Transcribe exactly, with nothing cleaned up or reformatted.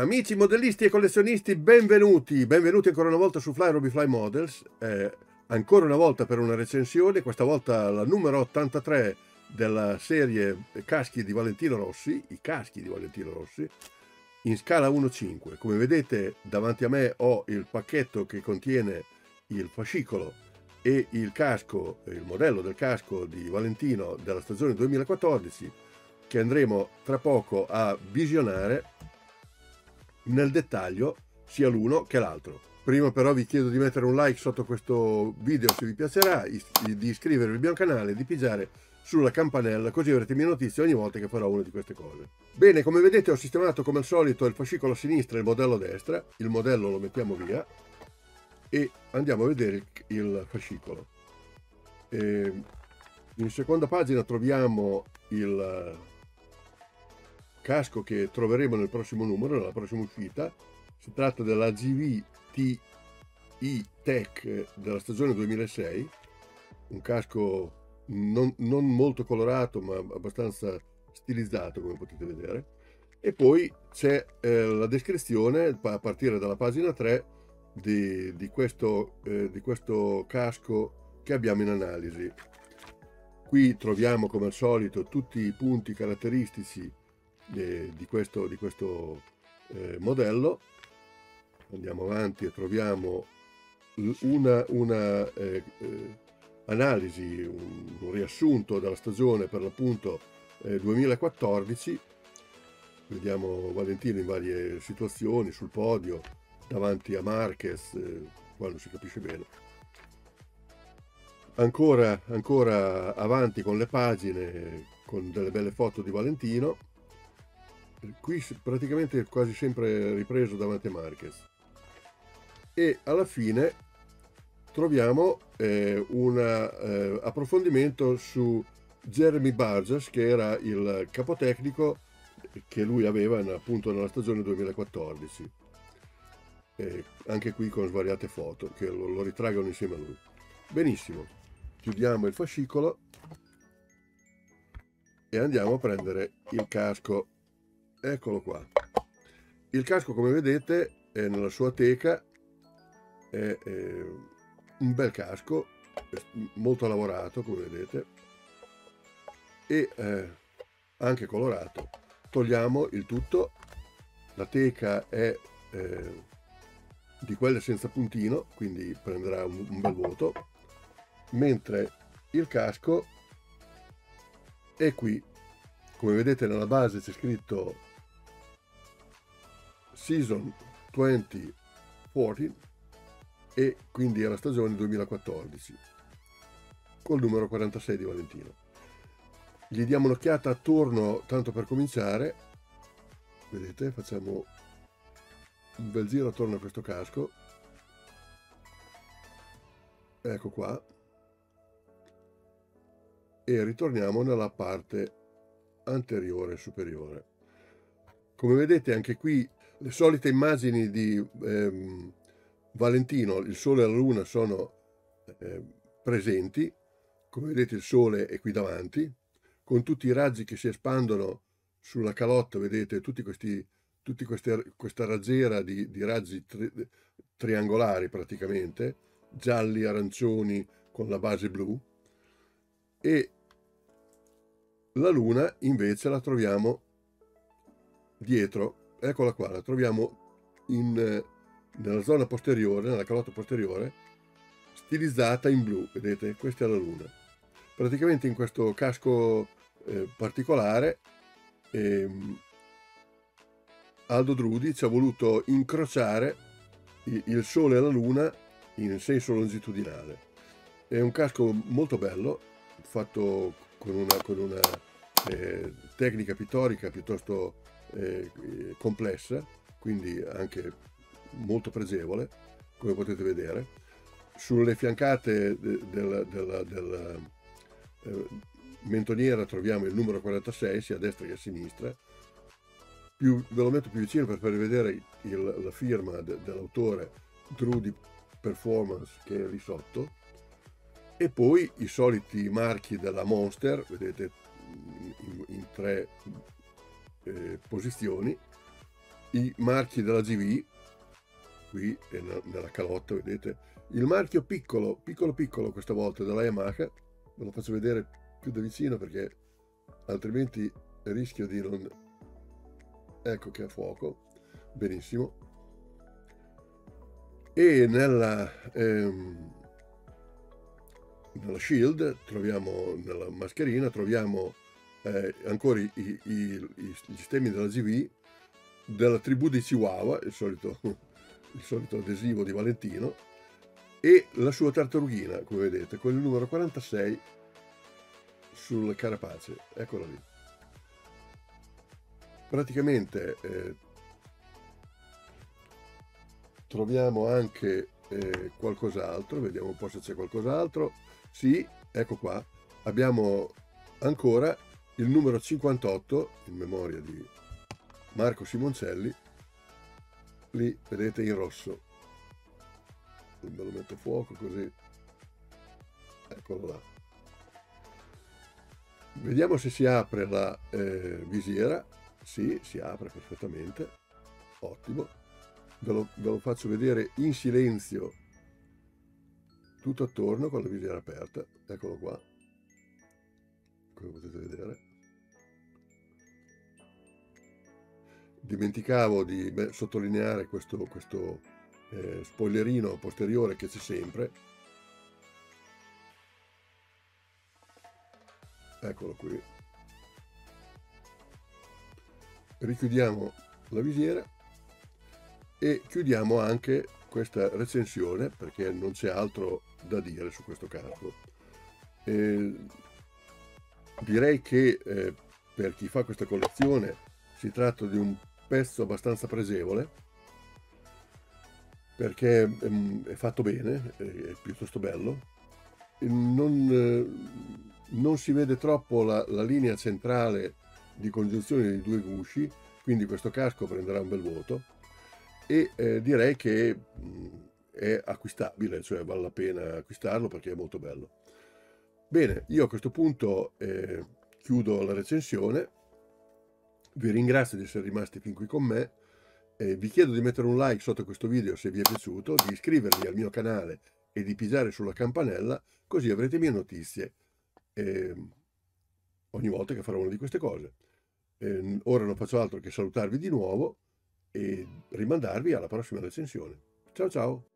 Amici modellisti e collezionisti, benvenuti, benvenuti ancora una volta su Fly Roby Fly Models, eh, ancora una volta per una recensione, questa volta la numero ottantatré della serie caschi di Valentino Rossi, i caschi di Valentino Rossi, in scala uno cinque. Come vedete davanti a me ho il pacchetto che contiene il fascicolo e il casco, il modello del casco di Valentino della stagione duemilaquattordici, che andremo tra poco a visionare nel dettaglio sia l'uno che l'altro. Prima però vi chiedo di mettere un like sotto questo video se vi piacerà, di iscrivervi al mio canale e di pigiare sulla campanella, così avrete mie notizie ogni volta che farò una di queste cose. Bene, come vedete ho sistemato come al solito il fascicolo a sinistra e il modello a destra. Il modello lo mettiamo via e andiamo a vedere il, il fascicolo. E in seconda pagina troviamo il casco che troveremo nel prossimo numero, nella prossima uscita. Si tratta della G V T I Tech della stagione duemilasei, un casco non, non molto colorato ma abbastanza stilizzato, come potete vedere. E poi c'è eh, la descrizione a partire dalla pagina tre di, di, questo, eh, di questo casco che abbiamo in analisi. Qui troviamo come al solito tutti i punti caratteristici di questo, di questo eh, modello. Andiamo avanti e troviamo una, una eh, eh, analisi, un, un riassunto della stagione per l'appunto eh, duemilaquattordici. Vediamo Valentino in varie situazioni, sul podio, davanti a Marquez, eh, qua non si capisce bene. Ancora, ancora avanti con le pagine, con delle belle foto di Valentino. Qui praticamente quasi sempre ripreso davanti a Marquez. E alla fine troviamo eh, un eh, approfondimento su Jeremy Burgess, che era il capotecnico che lui aveva appunto nella stagione duemilaquattordici. E anche qui con svariate foto che lo, lo ritraggono insieme a lui. Benissimo, chiudiamo il fascicolo e andiamo a prendere il casco. Eccolo qua. Il casco, come vedete, è nella sua teca, è, è un bel casco, molto lavorato, come vedete, e eh, anche colorato. Togliamo il tutto, la teca è eh, di quelle senza puntino, quindi prenderà un, un bel voto, mentre il casco è qui. Come vedete nella base c'è scritto Season duemilaquattordici e quindi è la stagione duemilaquattordici col numero quarantasei di Valentino. Gli diamo un'occhiata attorno tanto per cominciare. Vedete, facciamo un bel giro attorno a questo casco. Ecco qua. E ritorniamo nella parte anteriore e superiore. Come vedete anche qui le solite immagini di ehm, Valentino, il sole e la luna sono eh, presenti. Come vedete il sole è qui davanti, con tutti i raggi che si espandono sulla calotta, vedete tutti questi, tutti queste, questa raggiera di, di raggi tri, triangolari praticamente, gialli, arancioni con la base blu. E la luna invece la troviamo dietro. Eccola qua, la troviamo in, nella zona posteriore, nella calotta posteriore, stilizzata in blu. Vedete, questa è la luna. Praticamente in questo casco eh, particolare ehm, Aldo Drudi ci ha voluto incrociare il, il sole e la luna in senso longitudinale. È un casco molto bello, fatto con una, con una eh, tecnica pittorica piuttosto eh, complessa, quindi anche molto pregevole, come potete vedere. Sulle fiancate della, della, della eh, mentoniera troviamo il numero quarantasei sia a destra che a sinistra. Più, ve lo metto più vicino per farvi vedere il, la firma de, dell'autore Drudi Performance, che è lì sotto. E poi i soliti marchi della Monster, vedete in, in tre eh, posizioni, i marchi della G V, qui nella calotta vedete il marchio piccolo, piccolo piccolo questa volta della Yamaha, ve lo faccio vedere più da vicino perché altrimenti rischio di non... Ecco che è a fuoco, benissimo. E nella, ehm, nella shield troviamo, nella mascherina troviamo eh, ancora i, i, i, gli stemmi della G V della tribù di Chihuahua, il solito, il solito adesivo di Valentino, e la sua tartarughina, come vedete, con il numero quarantasei sul carapace, eccolo lì. Praticamente eh, troviamo anche eh, qualcos'altro, vediamo un po' se c'è qualcos'altro. Sì, ecco qua, abbiamo ancora il numero cinquantotto in memoria di Marco Simoncelli, lì vedete in rosso. Me lo metto a fuoco così, eccolo là. Vediamo se si apre la eh, visiera. Sì, si apre perfettamente, ottimo. Ve lo, ve lo faccio vedere in silenzio tutto attorno con la visiera aperta, eccolo qua, come potete vedere. Dimenticavo di beh, sottolineare questo, questo eh, spoilerino posteriore che c'è sempre, eccolo qui. Richiudiamo la visiera e chiudiamo anche questa recensione perché non c'è altro da dire su questo casco. Eh, direi che eh, per chi fa questa collezione si tratta di un pezzo abbastanza pregevole perché ehm, è fatto bene, è piuttosto bello. Non, eh, non si vede troppo la, la linea centrale di congiunzione dei due gusci, quindi questo casco prenderà un bel voto e eh, direi che mh, è acquistabile, cioè vale la pena acquistarlo perché è molto bello. Bene, io a questo punto eh, chiudo la recensione, vi ringrazio di essere rimasti fin qui con me, eh, vi chiedo di mettere un like sotto questo video se vi è piaciuto, di iscrivervi al mio canale e di pigiare sulla campanella, così avrete mie notizie eh, ogni volta che farò una di queste cose. Eh, ora non faccio altro che salutarvi di nuovo e rimandarvi alla prossima recensione. Ciao ciao!